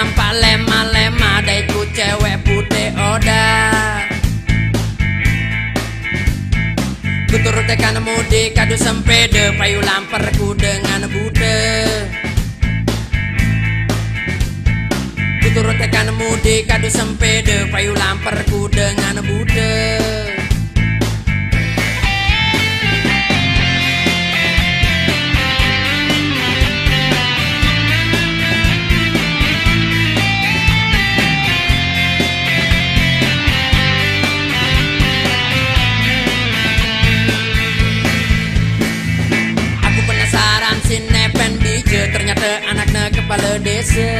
tampak lemah-lemah, daiku cewek putih oda. Ku turut tekan mudi kadu sempede, payu lamperku dengan bude. Ku turut tekan mudi kadu sempede, payu lamperku dengan bude. Nepen bija ternyata anaknya kepala desa.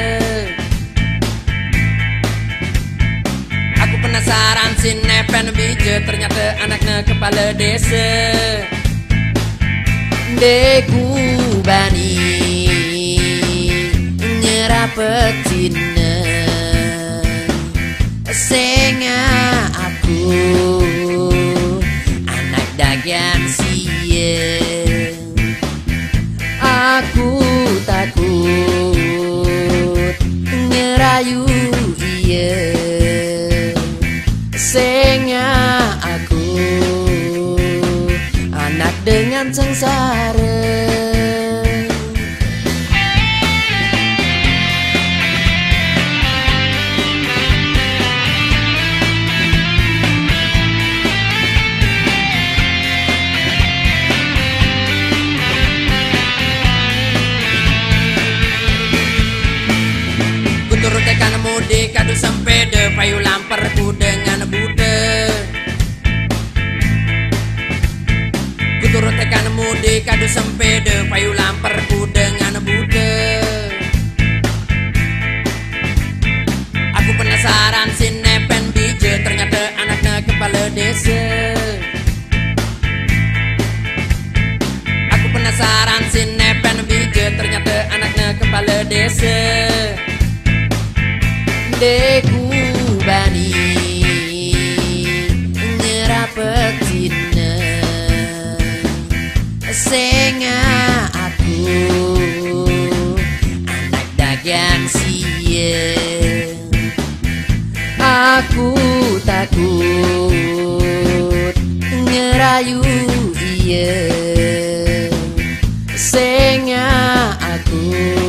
Aku penasaran si nepen bija ternyata anaknya kepala desa. Deku bani nyerapetina senga aku anak dagang siye. Aku takut ngerayu iya senga aku anak dengan sengsara. Turut tekan mudi kadu sempede, payu lamperku dengan bude. Ku turut tekan mudi kadu sempede, payu lamperku dengan bude. Aku penasaran si nepen bija ternyata anaknya kepala desa. Aku penasaran si nepen bija ternyata anaknya kepala desa. Deku bani nyerapetina senga aku anak dagang siye. Aku takut ngerayu iya senga aku